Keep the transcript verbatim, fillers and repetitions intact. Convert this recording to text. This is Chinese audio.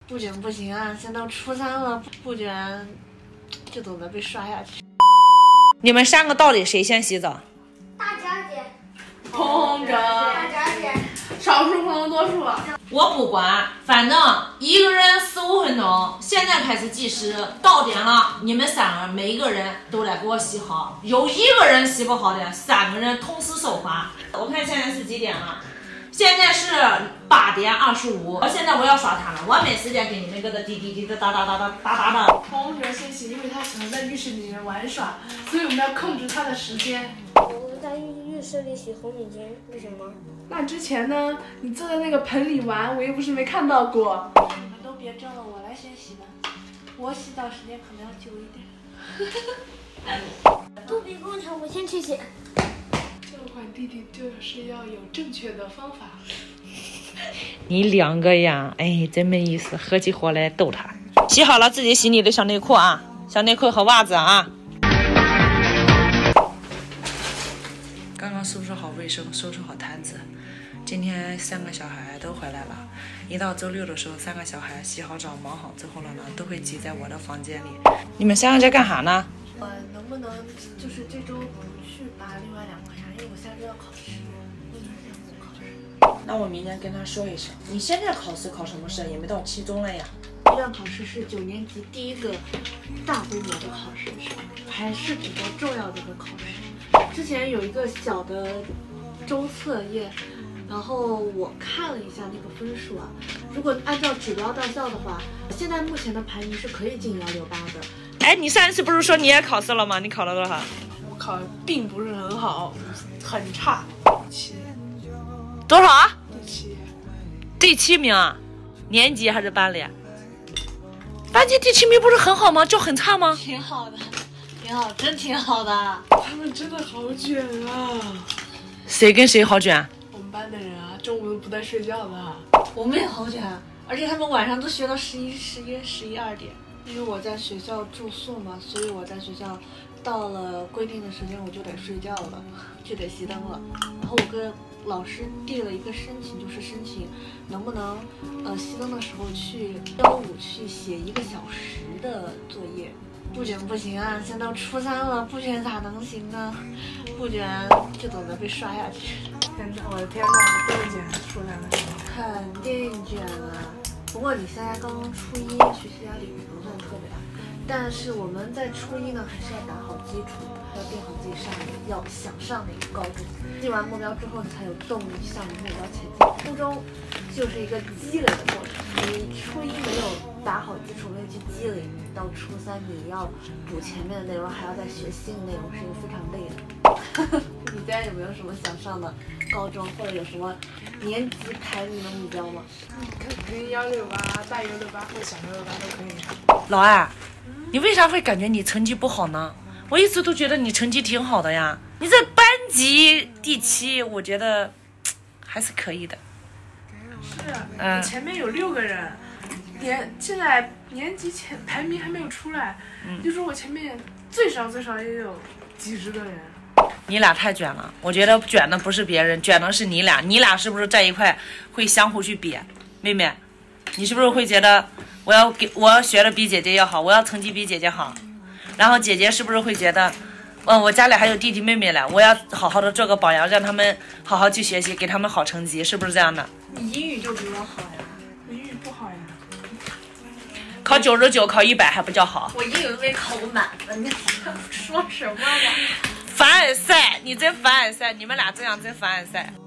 不卷不行啊，现在都初三了，不卷就等着被刷下去。 你们三个到底谁先洗澡？ 大家姐， 同着， 大家姐， 少数服从多数。 我不管，反正一个人十五分钟，现在开始计时，到点了，你们三个每一个人都得给我洗好。有一个人洗不好的，三个人同时受罚。我看现在是几点了？现在是八点二十五。现在我要刷他了，我没时间给你们搁这滴滴滴的哒哒哒哒哒哒哒。 同学先洗，因为他喜欢在浴室里面玩耍，所以我们要控制他的时间。 我们在浴浴室里洗红领巾，为什么？ 那之前呢？你坐在那个盆里玩，我又不是没看到过。 你们都别争了，我来先洗吧。我洗澡时间可能要久一点。 肚皮工程，我先去洗。 这款弟弟就是要有正确的方法。 你两个呀，哎，真没意思，合起伙来逗他。洗好了自己洗你的小内裤啊，小内裤和袜子啊。刚刚收拾好卫生，收拾好摊子。今天三个小孩都回来了，一到周六的时候，三个小孩洗好澡、忙好之后了呢，都会挤在我的房间里。你们三个在干啥呢？ 我能不能就是这周不去拔另外两个牙？因为我下周要考试，我明天不考试。 那我明天跟他说一声。你现在考试考什么试？也没到期中了呀。 这段考试是九年级第一个大规模的考试，还是比较重要的一个考试。之前有一个小的周测验，然后我看了一下那个分数啊，如果按照指标到校的话，现在目前的排名是可以进幺六八的。 哎，你上一次不是说你也考试了吗？你考了多少？ 我考得并不是很好，很差，第七。 多少啊？ 第七。 第七名啊？年级还是班里？班级第七名不是很好吗？就很差吗？ 挺好的，挺好，真挺好的。 他们真的好卷啊！ 谁跟谁好卷？ 我们班的人啊，中午都不带睡觉的。 我们也好卷，而且他们晚上都学到十一、十一、十一二点。因为我在学校住宿嘛，所以我在学校到了规定的时间我就得睡觉了，就得熄灯了。然后我跟老师递了一个申请，就是申请能不能呃熄灯的时候去幺五去写一个小时的作业。不卷不行啊，现在都初三了，不卷咋能行呢？不卷就等着被刷下去。 天哪，我的天哪，这么卷，初三的时候。 肯定卷啊！不过你现在刚刚初一，学习压力不算特别大，但是我们在初一呢，还是要打好基础，要定好自己上要想上哪个高中。定完目标之后，才有动力向着目标前进。初中就是一个积累的过程，你初一没有打好基础，没有去积累，到初三你要补前面的内容，还要再学新的内容，是一个非常累的。你现在有没有什么想上的高中，或者有什么年级排名的目标吗？ 肯定幺六八、大幺六八或小幺六八都可以上。 老二，你为啥会感觉你成绩不好呢？我一直都觉得你成绩挺好的呀。你这班级第七，我觉得还是可以的。 是啊， 嗯前面有六个人，年现在年级前排名还没有出来， 嗯就说我前面最少最少也有几十个人。 你俩太卷了，我觉得卷的不是别人，卷的是你俩。你俩是不是在一块会相互去比？妹妹，你是不是会觉得我要给我学的比姐姐要好，我要成绩比姐姐好？然后姐姐是不是会觉得，嗯，我家里还有弟弟妹妹了，我要好好的做个榜样，让他们好好去学习，给他们好成绩，是不是这样的？ 你英语就比我好呀。 英语不好呀。 考九十九，考一百还不叫好？ 我英语都没考过满分，你说什么呢？ 凡尔赛，你真凡尔赛，你们俩这样真凡尔赛。